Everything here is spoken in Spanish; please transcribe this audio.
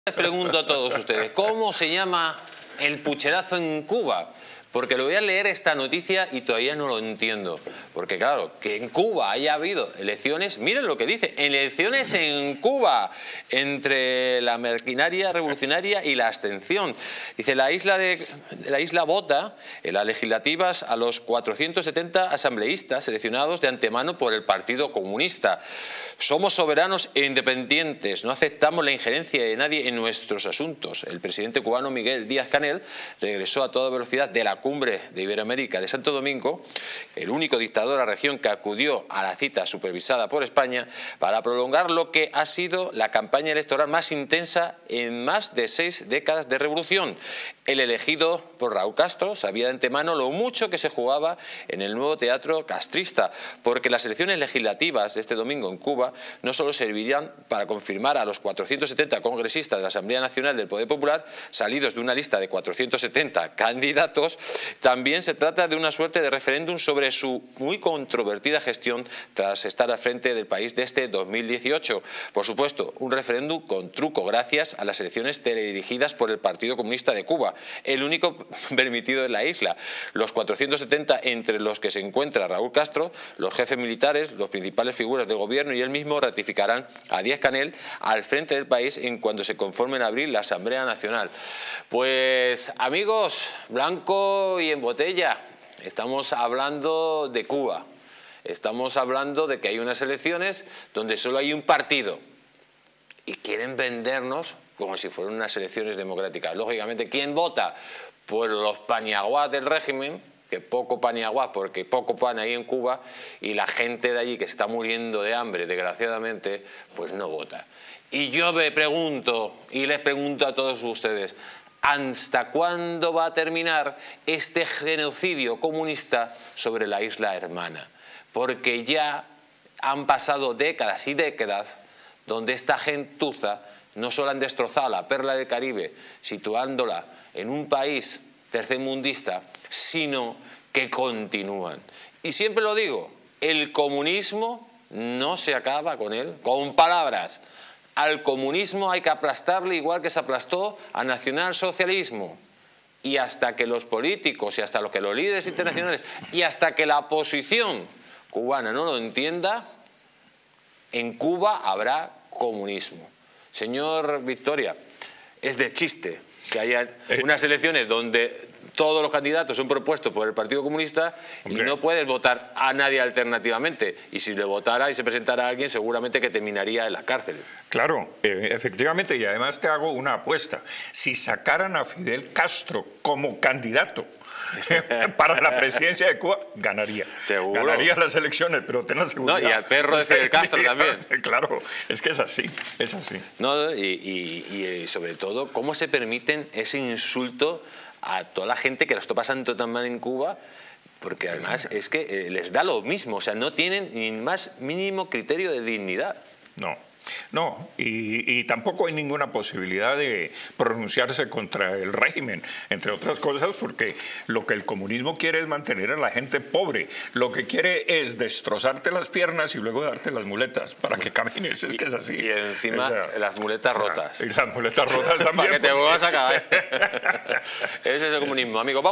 Les pregunto a todos ustedes, ¿cómo se llama el pucherazo en Cuba? Porque le voy a leer esta noticia y todavía no lo entiendo. Porque claro, que en Cuba haya habido elecciones, miren lo que dice, elecciones en Cuba, entre la maquinaria revolucionaria y la abstención. Dice, la isla vota en las legislativas a los 470 asambleístas seleccionados de antemano por el Partido Comunista. Somos soberanos e independientes, no aceptamos la injerencia de nadie en nuestros asuntos. El presidente cubano Miguel Díaz-Canel regresó a toda velocidad de la cumbre de Iberoamérica de Santo Domingo, el único dictador de la región que acudió a la cita supervisada por España para prolongar lo que ha sido la campaña electoral más intensa en más de 6 décadas de revolución. El elegido por Raúl Castro sabía de antemano lo mucho que se jugaba en el nuevo teatro castrista, porque las elecciones legislativas de este domingo en Cuba no solo servirían para confirmar a los 470 congresistas de la Asamblea Nacional del Poder Popular, salidos de una lista de 470 candidatos, también se trata de una suerte de referéndum sobre su muy controvertida gestión tras estar al frente del país desde 2018. Por supuesto, un referéndum con truco gracias a las elecciones teledirigidas por el Partido Comunista de Cuba, el único permitido en la isla. Los 470, entre los que se encuentra Raúl Castro, los jefes militares, las principales figuras del gobierno y él mismo ratificarán a Díaz-Canel al frente del país en cuanto se conforme en abril la Asamblea Nacional. Pues amigos, blanco y en botella, estamos hablando de Cuba, estamos hablando de que hay unas elecciones donde solo hay un partido y quieren vendernos como si fueran unas elecciones democráticas. Lógicamente, ¿quién vota? Pues los paniaguás del régimen, que poco paniaguás porque poco pan hay en Cuba, y la gente de allí que se está muriendo de hambre, desgraciadamente, pues no vota. Y yo me pregunto, y les pregunto a todos ustedes, ¿hasta cuándo va a terminar este genocidio comunista sobre la isla hermana? Porque ya han pasado décadas y décadas donde esta gentuza no solo han destrozado la perla del Caribe, situándola en un país tercermundista, sino que continúan. Y siempre lo digo, el comunismo no se acaba con él, con palabras. Al comunismo hay que aplastarle igual que se aplastó al nacionalsocialismo. Y hasta que los políticos y hasta que los líderes internacionales y hasta que la oposición cubana no lo entienda, en Cuba habrá comunismo. Señor Victoria, es de chiste que haya unas elecciones donde todos los candidatos son propuestos por el Partido Comunista y no puedes votar a nadie alternativamente. Y si le votara y se presentara a alguien, seguramente que terminaría en la cárcel. Claro, efectivamente, y además te hago una apuesta. Si sacaran a Fidel Castro como candidato para la presidencia de Cuba, ganaría. ¿Seguro? Ganaría las elecciones, pero ten la seguridad. No, y al perro de Fidel Castro también. Claro, es que es así, es así. No, y sobre todo, ¿cómo se permiten ese insulto a toda la gente que lo está pasando tan mal en Cuba? Porque además es que les da lo mismo, o sea, no tienen ni más mínimo criterio de dignidad. No, y tampoco hay ninguna posibilidad de pronunciarse contra el régimen, entre otras cosas, porque lo que el comunismo quiere es mantener a la gente pobre, lo que quiere es destrozarte las piernas y luego darte las muletas para que camines, es que es así. Y encima las muletas rotas. Y las muletas rotas también. Para que te vuelvas a caer. Ese es el comunismo, amigo.